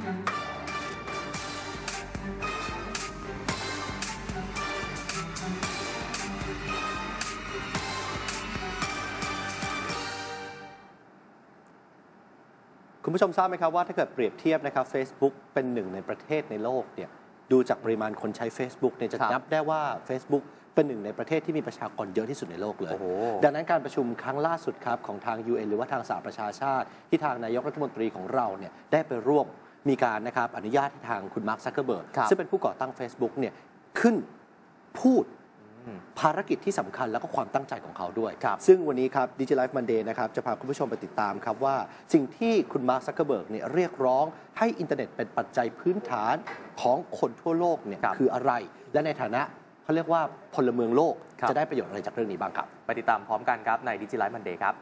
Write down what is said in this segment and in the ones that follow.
คุณผู้ชมทราบไหมครับว่าถ้าเกิดเปรียบเทียบนะครับ Facebook เป็นหนึ่งในประเทศในโลกเนี่ยดูจากปริมาณคนใช้ Facebook เนี่ยจะนับได้ว่า Facebook เป็นหนึ่งในประเทศที่มีประชากรเยอะที่สุดในโลกเลยดังนั้นการประชุมครั้งล่าสุดครับของทาง UN หรือว่าทางสหประชาชาติที่ทางนายกรัฐมนตรีของเราเนี่ยได้ไปร่วมมีการนะครับอนุญาตให้ทางคุณมาร์ค ซักเคอร์เบิร์กซึ่งเป็นผู้ก่อตั้ง Facebook เนี่ยขึ้นพูดภารกิจที่สำคัญแล้วก็ความตั้งใจของเขาด้วยซึ่งวันนี้ครับ Digi Life Monday นะครับจะพาคุณผู้ชมไปติดตามครับว่าสิ่งที่คุณมาร์ค ซักเคอร์เบิร์กเนี่ยเรียกร้องให้อินเทอร์เน็ตเป็นปัจจัยพื้นฐานของคนทั่วโลกเนี่ยคืออะไรและในฐานะเขาเรียกว่าพลเมืองโลกจะได้ประโยชน์อะไรจากเรื่องนี้บ้างครับไปติดตามพร้อมกันครับใน Digi Life Monday ครับ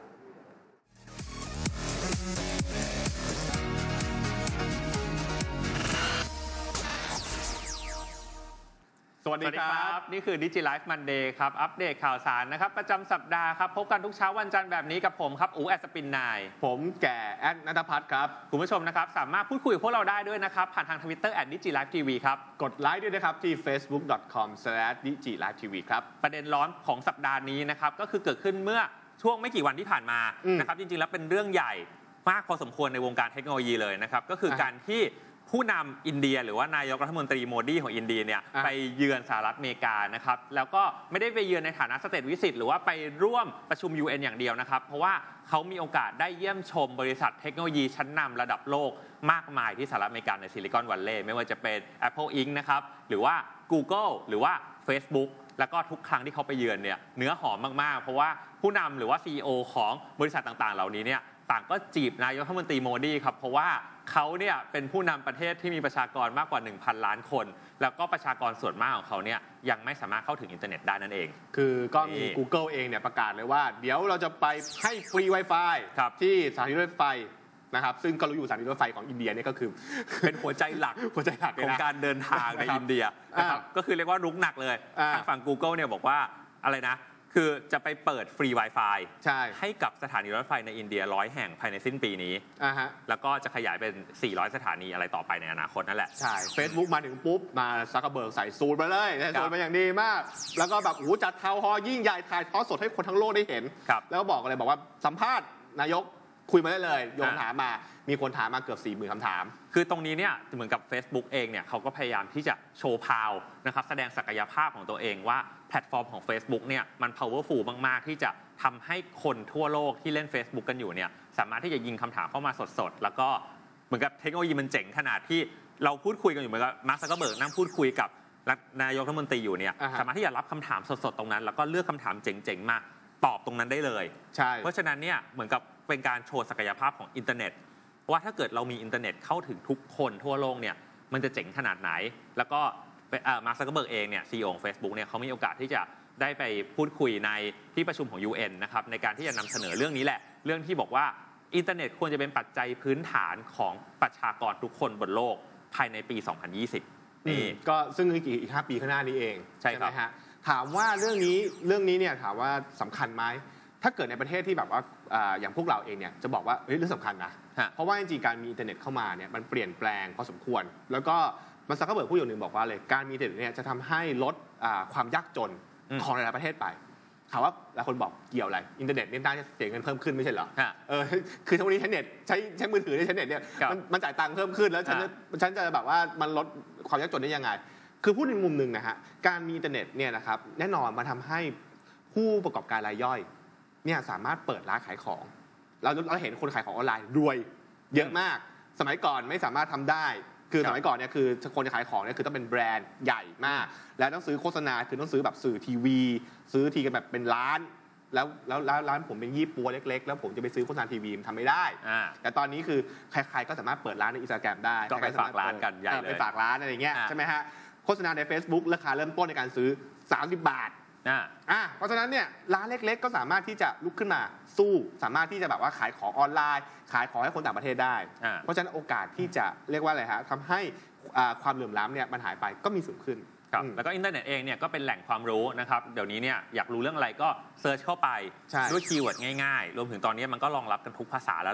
สวัสดีครับนี่คือ Digi Life Monday ครับอัปเดตข่าวสารนะครับประจำสัปดาห์ครับพบกันทุกเช้าวันจันทร์แบบนี้กับผมครับอู๋แอดสปินนายผมแก่แอดณัฐพัฒน์ครับคุณผู้ชมนะครับสามารถพูดคุยกับพวกเราได้ด้วยนะครับผ่านทาง Twitter @DigiLifeTV ครับกดไลค์ด้วยนะครับที่ facebook.com/digilifetv ครับประเด็นร้อนของสัปดาห์นี้นะครับก็คือเกิดขึ้นเมื่อช่วงไม่กี่วันที่ผ่านมานะครับจริงๆแล้วเป็นเรื่องใหญ่มากพอสมควรในวงการเทคโนโลยีเลยนะครับก็คือการที่ผู้นำอินเดียหรือว่านายกรัฐมนตรีโมดีของอินเดียเนี่ยไปเยือนสหรัฐอเมริกานะครับแล้วก็ไม่ได้ไปเยือนในฐานะสเตทวิสิตหรือว่าไปร่วมประชุม UN อย่างเดียวนะครับเพราะว่าเขามีโอกาสได้เยี่ยมชมบริษัทเทคโนโลยีชั้นนำระดับโลกมากมายที่สหรัฐอเมริกาในซิลิคอนวัลเลย์ไม่ว่าจะเป็น Apple Inc. นะครับหรือว่า Google หรือว่า Facebook แล้วก็ทุกครั้งที่เขาไปเยือนเนี่ยเนื้อหอมมากๆเพราะว่าผู้นำหรือว่า CEO ของบริษัทต่างๆเหล่านี้เนี่ยต่างก็จีบนายกรัฐมนตรีโมดีครับเพราะว่าเขาเนี่ยเป็นผู้นำประเทศที่มีประชากรมากกว่า 1,000 ล้านคนแล้วก็ประชากรส่วนมากของเขาเนี่ยยังไม่สามารถเข้าถึงอินเทอร์เน็ตได้นั่นเองคือก็มี Google เองเนี่ยประกาศเลยว่าเดี๋ยวเราจะไปให้ฟรี Wi-Fi ที่สถานีรถไฟนะครับซึ่งก็รู้อยู่สถานีรถไฟของอินเดียนี่ก็คือเป็นหัวใจหลักของการเดินทางในอินเดียนะครับก็คือเรียกว่ารุกหนักเลยทางฝั่ง Google เนี่ยบอกว่าอะไรนะคือจะไปเปิดฟรี Wi-Fi ให้กับสถานีรถไฟในอินเดีย100 แห่งภายในสิ้นปีนี้แล้วก็จะขยายเป็น400 สถานีอะไรต่อไปในอนาคตนั่นแหละใช่ Facebook มาถึงปุ๊บมาซักเคอร์เบิร์กใส่สูตรมาเลยใส่สูตรมาอย่างดีมากแล้วก็แบบจัดทาวน์ฮอลล์ยิ่งใหญ่ถ่ายทอดสดให้คนทั้งโลกได้เห็นแล้วก็บอกเลยบอกว่าสัมภาษณ์นายกคุยมาได้เลยโยนถามมามีคนถามมาเกือบ 40,000 คำถามคือตรงนี้เนี่ยเหมือนกับ Facebook เองเนี่ยเขาก็พยายามที่จะโชว์พาวนะครับแสดงศักยภาพของตัวเองว่าแพลตฟอร์มของ Facebook เนี่ยมัน powerful มากๆที่จะทำให้คนทั่วโลกที่เล่น Facebook กันอยู่เนี่ยสามารถที่จะยิงคำถามเข้ามาสดๆแล้วก็เหมือนกับเทคโนโลยีมันเจ๋งขนาดที่เราพูดคุยกันอยู่เหมือนกับมาร์ค ซักเคอร์เบิร์กนั่งพูดคุยกับนายกรัฐมนตรีอยู่เนี่ยสามารถที่จะรับคำถามสดๆตรงนั้นแล้วก็เลือกคำถามเจ๋งๆมาตอบตรงนั้นได้เลยใช่เพราะฉะนั้นเนี่ยเหมือนกับเป็นการโชว์ศักยภาพของอินเทอร์เน็ตว่าถ้าเกิดเรามีอินเทอร์เน็ตเข้าถึงทุกคนทั่วโลกเนี่ยมันจะเจ๋งขนาดไหนแล้วก็มาร์ค ซักเคอร์เบิร์กเองเนี่ย CEO ของ Facebook เนี่ยเขามีโอกาสที่จะได้ไปพูดคุยในที่ประชุมของ UN นะครับในการที่จะนำเสนอเรื่องนี้แหละเรื่องที่บอกว่าอินเทอร์เน็ตควรจะเป็นปัจจัยพื้นฐานของประชากรทุกคนบนโลกภายในปี 2020 นี่ก็ซึ่งอีก5 ปีข้างหน้านี้เองใช่ไหมฮะถามว่าเรื่องนี้เนี่ยถามว่าสำคัญไหมถ้าเกิดในประเทศที่แบบว่าอย่างพวกเราเองเนี่ยจะบอกว่าเรื่องสำคัญนะเพราะว่าจริงๆการมีอินเทอร์เน็ตเข้ามาเนี่ยมันเปลี่ยนแปลงพอสมควรแล้วก็มาร์ค ซักเคอร์เบิร์กพูดอย่างหนึ่งบอกว่าเลยการมีอินเทอร์เน็ตเนี่ยจะทำให้ลดความยากจนของหลายๆประเทศไปถามว่าหลายคนบอกเกี่ยวอะไรอินเทอร์เน็ตนี่น่าจะเสียเงินเพิ่มขึ้นไม่ใช่เหรอคือทุกวันนี้ใช้เน็ตใช้มือถือใช้เน็ตเนี่ยมันจ่ายตังค์เพิ่มขึ้นแล้วฉันจะแบบว่ามันลดความยากจนได้ยังไงคือพูดในมุมหนึ่งนะฮะการมีอินเทอร์เน็ตเนี่ยนะครับแน่นอนมาทำให้ผู้ประกอบการรายย่อยเนี่ยสามารถเปิดร้านขายของเราเห็นคนขายของออนไลน์รวยเยอะมากสมัยก่อนไม่สามารถทำได้คือสมัยก่อนเนี่ยคือคนจะขายของเนี่ยคือต้องเป็นแบรนด์ใหญ่มากแล้วต้องซื้อโฆษณาคือต้องซื้อแบบสื่อทีวีซื้อทีกันแบบเป็นล้านแล้วร้านผมเป็นยี่ปัวเล็กๆแล้วผมจะไปซื้อโฆษณาทีวีมันทำไม่ได้แต่ตอนนี้คือใครๆก็สามารถเปิดร้านใน Instagram ได้ก็ไปฝากร้านกันใหญ่เลยไปฝากร้านอะไรอย่างเงี้ยใช่ไหมฮะโฆษณาใน Facebook ราคาเริ่มต้นในการซื้อ30 บาทเพราะฉะนั้นเนี่ยร้านเล็กๆก็สามารถที่จะลุกขึ้นมาสู้สามารถที่จะแบบว่าขายของออนไลน์ขายของให้คนต่างประเทศได้เพราะฉะนั้นโอกาสที่จะเรียกว่าอะไรฮะทำให้ความเหลื่อมล้ำเนี่ยมันหายไปก็มีสูงขึ้นแล้วก็อินเทอร์เน็ตเองเนี่ยก็เป็นแหล่งความรู้นะครับเดี๋ยวนี้เนี่ยอยากรู้เรื่องอะไรก็เซิร์ชเข้าไปด้วยคีย์เวิร์ดง่ายๆรวมถึงตอนนี้มันก็รองรับกันทุกภาษาแล้วล่ะ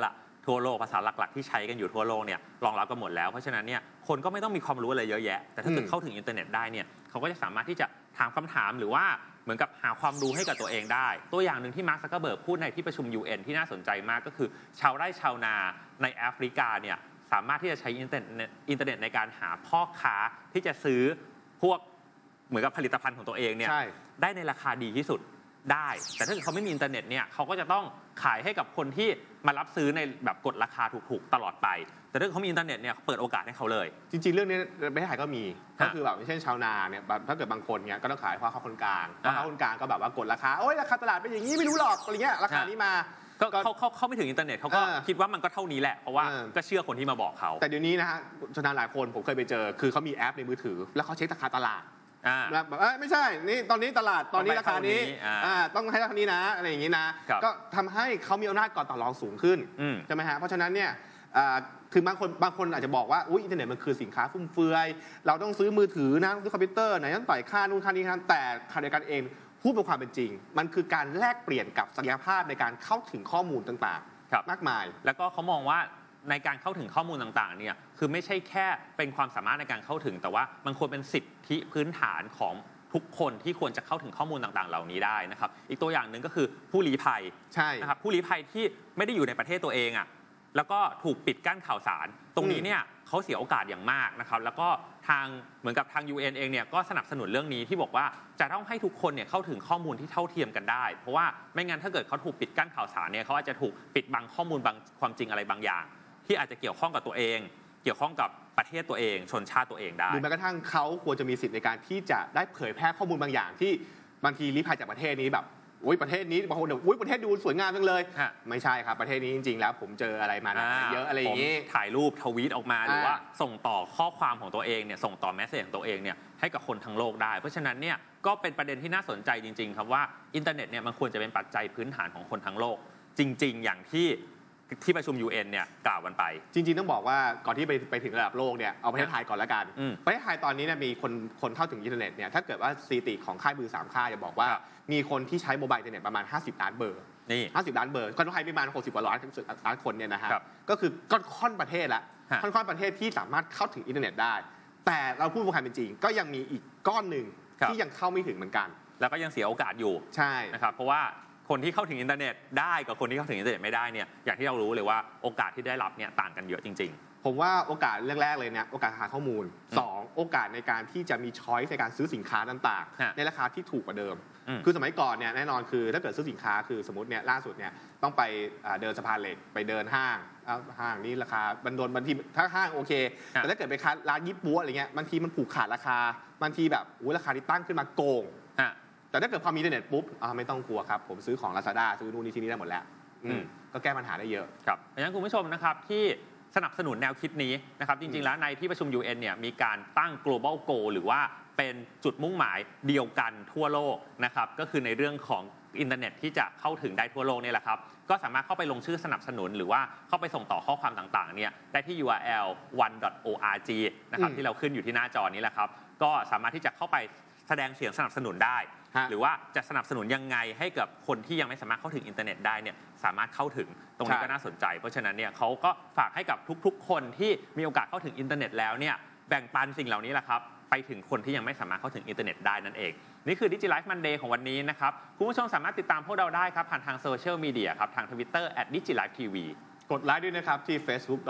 ทั่วโลกภาษาหลักๆที่ใช้กันอยู่ทั่วโลกเนี่ยรองรับกันหมดแล้วเพราะฉะนั้นเนี่ยคนก็ไม่ต้องมีความรู้อะไรเยอะแยะแต่ถ้าเกิดเข้าถึงอินเทอร์เน็ตได้เนี่ยเขาก็จะสามารถที่จะถามคำถามหรือว่าเหมือนกับหาความรู้ให้กับตัวเองได้ตัวอย่างหนึ่งที่มาร์ค ซักเคอร์เบิร์กพูดในที่ประชุม UN ที่น่าสนใจมากก็คือชาวไร่ชาวนาในแอฟริกาเนี่ยสามารถที่จะใช้อินเทอร์เน็ตในการหาพ่อค้าที่จะซื้อพวกเหมือนกับผลิตภัณฑ์ของตัวเองเนี่ยได้ในราคาดีที่สุดได้แต่ถ้าเกิดเขาไม่มีอินเทอร์เน็ตเนี่ยเขาก็จะต้องขายให้กับคนที่มารับซื้อในแบบกดราคาถูกๆตลอดไปแต่ถ้าเขามีอินเทอร์เน็ตเนี่ยเปิดโอกาสให้เขาเลยจริงๆเรื่องนี้ในประเทศไทยก็มีก็คือแบบเช่นชาวนาเนี่ยถ้าเกิดบางคนเนี่ยก็ต้องขายพ่อค้าคนกลางพ่อค้าคนกลางก็แบบว่ากดราคาโอ้ยราคาตลาดเป็นอย่างนี้ไม่รู้หรอกอะไรเงี้ยราคานี้มาเขาไม่ถึงอินเทอร์เน็ตเขาก็คิดว่ามันก็เท่านี้แหละเพราะว่าก็เชื่อคนที่มาบอกเขาแต่เดี๋ยวนี้นะฮะชาวนาหลายคนผมเคยไปเจอคือเขามีแอปในมือถือแล้วเขาเช็คราคาตลาดแบบไม่ใช่นี่ตอนนี้ตลาดตอนนี้ราคานี้ต้องให้ราคานี้นะอะไรอย่างนี้นะก็ทำให้เขามีอำนาจก่อต่อรองสูงขึ้นใช่ไหมฮะเพราะฉะนั้นเนี่ยคือบางคนอาจจะบอกว่าอินเทอร์เน็ตมันคือสินค้าฟุ่มเฟือยเราต้องซื้อมือถือนะซื้อคอมพิวเตอร์ไหนต้องต่อยค่านู่นค่านี้ครับแต่ขณะเดียวกันเองพูดเป็นความเป็นจริงมันคือการแลกเปลี่ยนกับศักยภาพในการเข้าถึงข้อมูลต่างๆมากมายแล้วก็เขามองว่าในการเข้าถึงข้อมูลต่างๆเนี่ยคือไม่ใช่แค่เป็นความสามารถในการเข้าถึงแต่ว่ามันควรเป็นสิทธิพื้นฐานของทุกคนที่ควรจะเข้าถึงข้อมูลต่างๆเหล่านี้ได้นะครับอีกตัวอย่างหนึ่งก็คือผู้ลี้ภัยใช่นะครับผู้ลี้ภัยที่ไม่ได้อยู่ในประเทศตัวเองอ่ะแล้วก็ถูกปิดกั้นข่าวสารตรงนี้เนี่ยเขาเสียโอกาสอย่างมากนะครับแล้วก็เหมือนกับทาง UN เองเนี่ยก็สนับสนุนเรื่องนี้ที่บอกว่าจะต้องให้ทุกคนเนี่ยเข้าถึงข้อมูลที่เท่าเทียมกันได้เพราะว่าไม่งั้นถ้าเกิดเขาถูกปิดกั้นข่าวสารเนี่ยเขาอาจจะถูกปิดบังข้อมูลบางความจริงอะไรบางอย่างที่อาจจะเกี่ยวข้องกับตัวเองเกี่ยวข้องกับประเทศตัวเองชนชาติตัวเองได้หรือแม้กระทั่งเขาควรจะมีสิทธิในการที่จะได้เผยแพร่ข้อมูลบางอย่างที่บางทีลี้ภัยจากประเทศนี้แบบประเทศนี้บางคนประเทศดูสวยงามจังเลยไม่ใช่ครับประเทศนี้จริงๆแล้วผมเจออะไรมาเยอะอะไรอย่างนี้ถ่ายรูปทวีตออกมาหรือว่าส่งต่อข้อความของตัวเองเนี่ยส่งต่อแมสเสจของตัวเองเนี่ยให้กับคนทั้งโลกได้เพราะฉะนั้นเนี่ยก็เป็นประเด็นที่น่าสนใจจริงๆครับว่าอินเทอร์เน็ตเนี่ยมันควรจะเป็นปัจจัยพื้นฐานของคนทั้งโลกจริงๆอย่างที่ประชุม UN เนี่ยกล่าวกันไปจริงๆต้องบอกว่าก่อนที่ไปถึงระดับโลกเนี่ยเอาประเทศไทยก่อนละกันประเทศไทยตอนนี้เนี่ยมีคนเข้าถึงอินเทอร์เน็ตเนี่ยถ้าเกิดว่าสถิติของค่ายมือ3ค่ายจะบอกว่ามีคนที่ใช้โมบายอินเทอร์เน็ตประมาณ50ล้านเบอร์นี่ 50ล้านเบอร์คนไทยประมาณ60กว่าล้านคนเนี่ยนะฮะก็คือค่อนประเทศละค่อนประเทศที่สามารถเข้าถึงอินเทอร์เน็ตได้แต่เราพูดความเป็นจริงก็ยังมีอีกก้อนหนึ่งที่ยังเข้าไม่ถึงเหมือนกันแล้วก็ยังเสียโอกาสอยู่ใช่นะครับเพราะว่าคนที่เข้าถึงอินเทอร์เน็ตได้กับคนที่เข้าถึงอินเทอร์เน็ตไม่ได้เนี่ยอย่างที่เรารู้เลยว่าโอกาสที่ได้รับเนี่ยต่างกันเยอะจริงๆผมว่าโอกาสแรกๆเลยเนี่ยโอกาสหาข้อมูล2โอกาสในการที่จะมีช้อยส์ในการซื้อสินค้าต่างๆในราคาที่ถูกกว่าเดิมคือสมัยก่อนเนี่ยแน่นอนคือถ้าเกิดซื้อสินค้าคือสมมติเนี่ยล่าสุดเนี่ยต้องไปเดินสะพานเหล็กไปเดินห้างนี่ราคาบันโดนบางทีถ้าห้างโอเคแต่ถ้าเกิดไปร้านยี่ปั๊วอะไรเงี้ยบางทีมันผูกขาดราคาบางทีแบบราคาที่ตั้งขึ้นมาโกงแต่ถ้าเกิดพอมีอินเทอร์เน็ตปุ๊บไม่ต้องกลัวครับผมซื้อของ Lazada ซื้อนู่นนี่ที่นี่ได้หมดแล้วก็แก้ปัญหาได้เยอะครับเพราะฉะนั้นคุณผู้ชมนะครับที่สนับสนุนแนวคิดนี้นะครับจริงๆแล้วในที่ประชุม UN เนี่ยมีการตั้ง global goal หรือว่าเป็นจุดมุ่งหมายเดียวกันทั่วโลกนะครับก็คือในเรื่องของอินเทอร์เน็ตที่จะเข้าถึงได้ทั่วโลกนี่แหละครับก็สามารถเข้าไปลงชื่อสนับสนุนหรือว่าเข้าไปส่งต่อข้อความต่างๆเนี่ยได้ที่ URL one.org นะครับที่เราขึ้นอยู่ที่หน้าจอนี้แหละครับก็สามารถที่จะเข้าไปแสดงเสียงสนับสนุนได้หรือว่าจะสนับสนุนยังไงให้กับคนที่ยังไม่สามารถเข้าถึงอินเทอร์เน็ตได้เนี่ยสามารถเข้าถึงตรงนี้ก็น่าสนใจเพราะฉะนั้นเนี่ยเขาก็ฝากให้กับทุกๆคนที่มีโอกาสเข้าถึงอินเทอร์เน็ตแล้วเนี่ยแบ่งปันสิ่งเหล่านี้แหละครับไปถึงคนที่ยังไม่สามารถเข้าถึงอินเทอร์เน็ตได้นั่นเองนี่คือ DigiLife Monday ของวันนี้นะครับคุณผู้ชมสามารถติดตามพวกเราได้ครับผ่านทางโซเชียลมีเดียครับทาง Twitter @DigiLifeTV กดไลค์ด้วยนะครับที่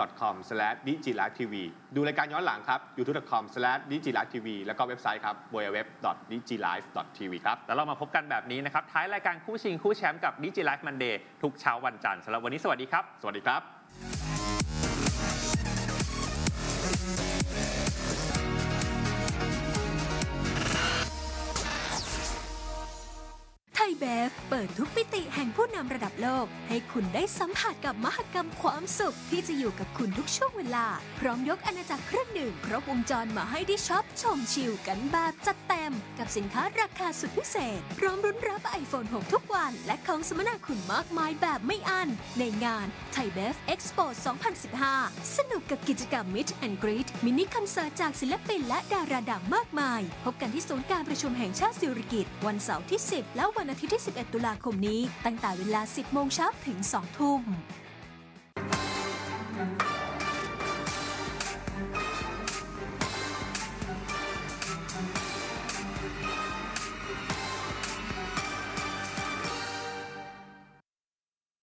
facebook.com/digilivetv ดูรายการย้อนหลังครับ youtube.com/digilivetv แล้วก็เว็บไซต์ครับ www.digilive.tv ครับแล้วเรามาพบกันแบบนี้นะครับท้ายรายการคู่ชิงคู่แชมป์กับ DigiLife Monday ทุกเช้าวันจันทร์สำหรับวันนี้สวัสดีครับสวัสดีครับไทยเบฟเปิดทุกมิติแห่งผู้นำระดับโลกให้คุณได้สัมผัสกับมหกรรมความสุขที่จะอยู่กับคุณทุกช่วงเวลาพร้อมยกอาณาจักรเครื่องดื่มครบวงจรมาให้ได้ช็อปชมชิลกันแบบจัดเต็มกับสินค้าราคาสุดพิเศษพร้อมรุ้นรับ iPhone 6 ทุกวันและของสมนาคุณมากมายแบบไม่อั้นในงานไทยเบฟเอ็กซ์โป 2015 สนุกกับกิจกรรม Meet and Greet มินิคอนเสิร์ตจากศิลปินและดาราดังมากมายพบกันที่ศูนย์การประชุมแห่งชาติสิริกิติ์วันเสาร์ที่ 10 และวันอาทิตย์ที่ 11 ตุลาคมนี้ตั้งแต่เวลา 10 โมงเช้าถึง 2 ทุ่ม